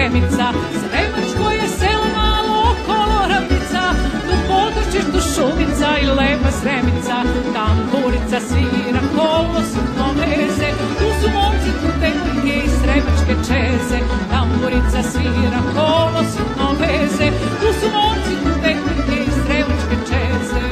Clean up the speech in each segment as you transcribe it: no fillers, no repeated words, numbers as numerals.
Sremica, Sremačko je selo malo okolo Ravnica, tu području šumica i lepa Sremica, tamburica svira, kolo sukno veze, tu su momci, tu devojke i sremačke čeze, tamburica svira, kolo sukno veze, tu su momci, tu devojke i sremačke čeze.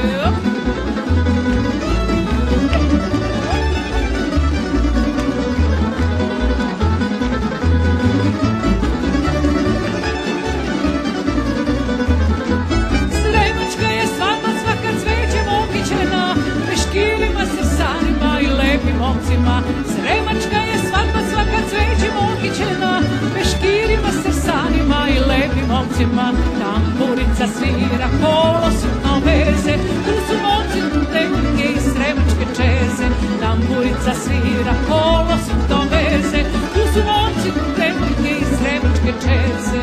Momcima. Sremačka je svadba svaka cvećem okićena, peškirima, srsanima i lepim momcima. Tamburica svira, kolo sukno veze, tu su momci, tu devojke i sremačke čeze. Tamburica svira, kolo sukno veze, tu su momci, tu devojke i sremačke čeze.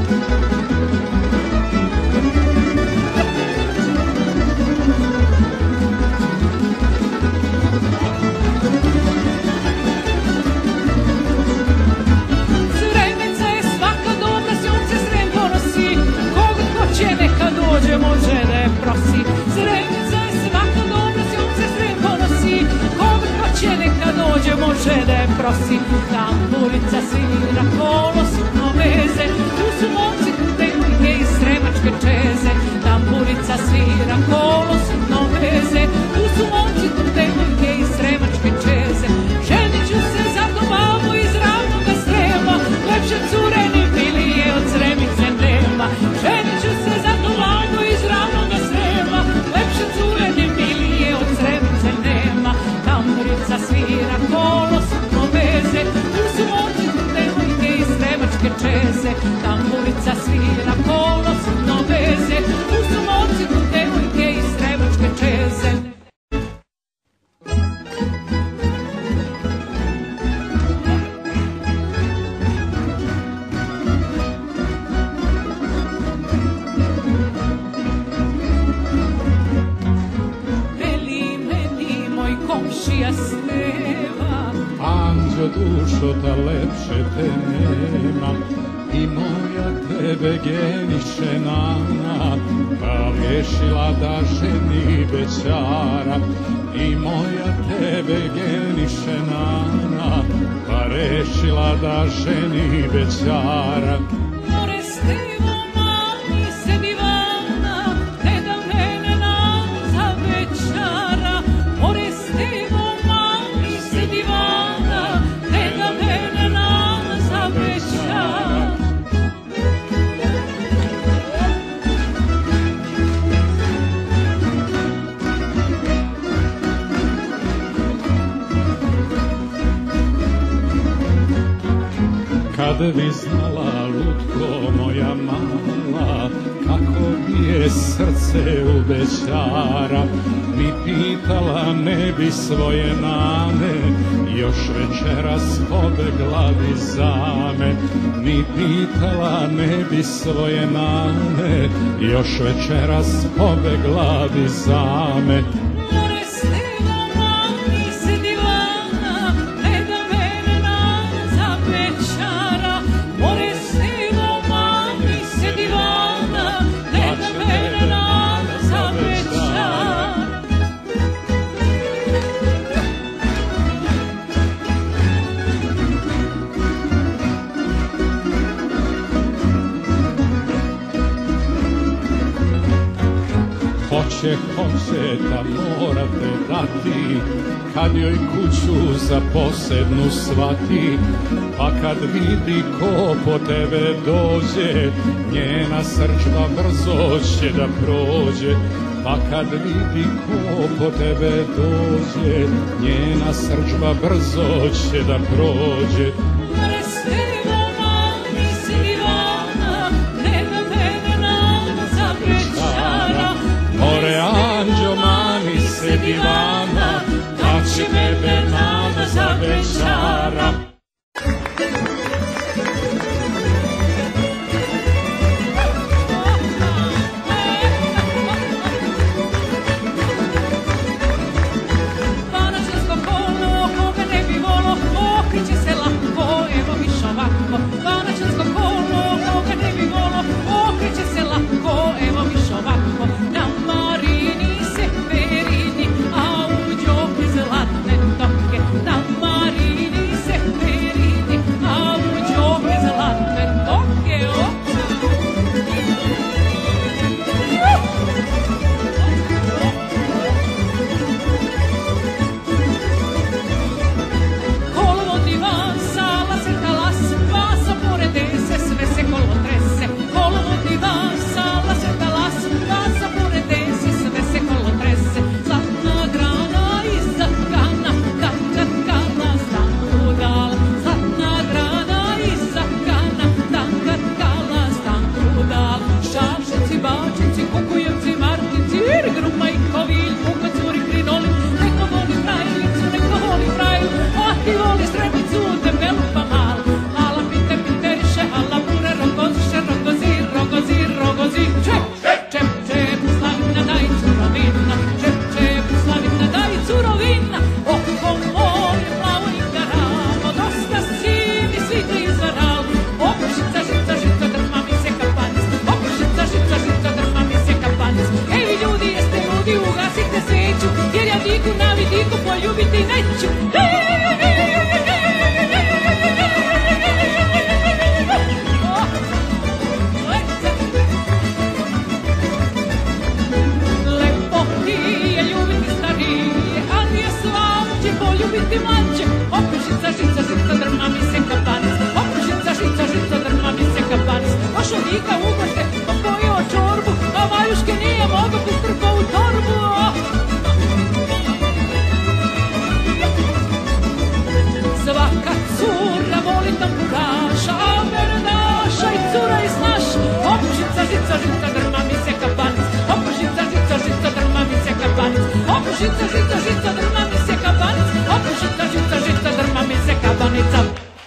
Može da je prosi, Sremica je svaka dobra, s njom se Srem ponosi, koga hoće neka dođe, može da je prosi. Tamburica svira, kolo sukno veze, tu su momci, tu devojke i sremačke čeze. Tamburica svira, kolo sukno veze, tu su momci, tu devojke i sremačke čeze. Ženit ću se za to babu iz ravnoga Srema, lepše cure ni bilije od Sremice nema. Ženit ću se za to babu iz ravnoga Srema, lepše cure ni bilije od Sremice nema. Tamburica svira, kolo sukno veze, tu su momci, tu devojke i sremačke čeze. Tamburica svira, kolo sukno veze, tu su momci, tu devojke i sremačke čeze. Anđo dušo, da lepše te nemam, i moja tebe geniše nana, pa rješila da ženi bećara. I moja tebe geniše nana, pa rešila da ženi bećara. Kad bi znala, lutko moja mala, kako bije srce u bećara, mi pitala ne bi svoje nane, još večeras pobegla bi za me. Mi pitala ne bi svoje nane, još večeras pobegla bi za me. Hoće, da morate dati, kad joj kuću za posednu shvati. Pa kad vidi ko po tebe dođe, njena srdžba brzo će da prođe. Pa kad vidi ko po tebe dođe, njena srdžba brzo će da prođe. More anđo, mani se divana, da će tebe nana za bećara. Vanačansko kolo, koga ne bi volo, okreće se lako, evo viš ovako. Vanačansko kolo, neću. Lepo ti je ljubiti starije, ali je slavđe poljubiti mlađe. Žica, žica, žica, drma mi se kapanac. Žica, žica, žica, drma mi se kapanac. Došao Vika u gošte, popojio čorbu, a Majuške nije mogo pistrko u torbu. Svaka cura voli tamburaša, a berdaša i cura iz naš. Žica, žica, žica, drma mi se kapanac. Žica, žica, žica, drma mi se kapanac. Žica, žica, žica, drma mi se kapanac. Žica, žica, žica, drma mi se kapanica.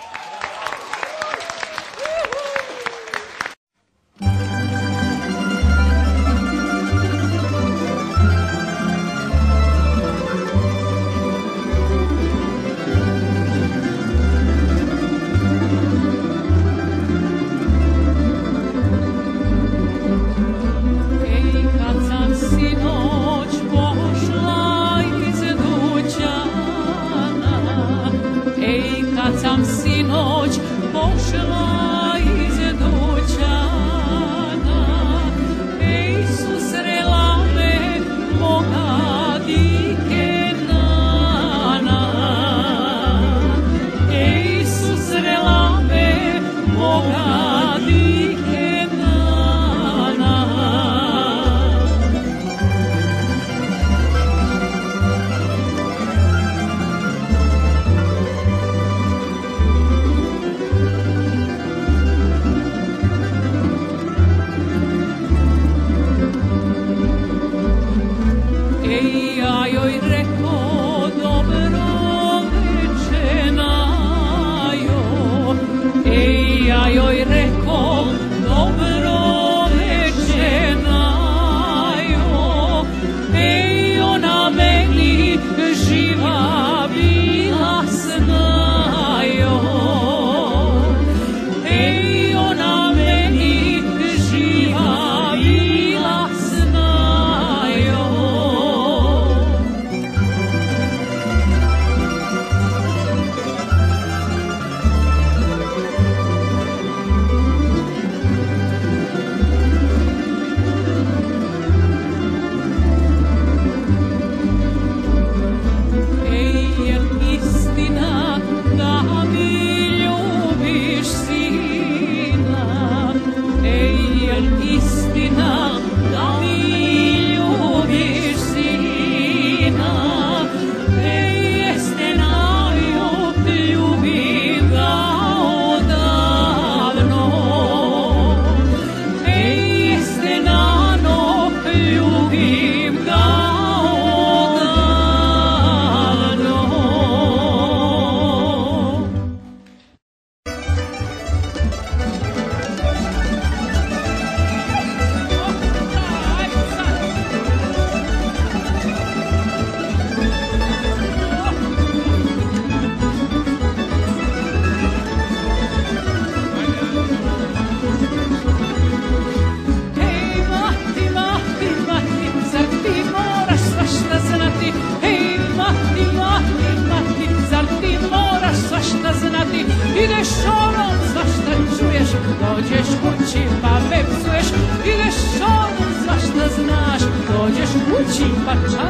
Ideš šolom, svašta čuješ, dođeš kući pa me psuješ. Ideš šolom, svašta znaš, dođeš kući pa čaš.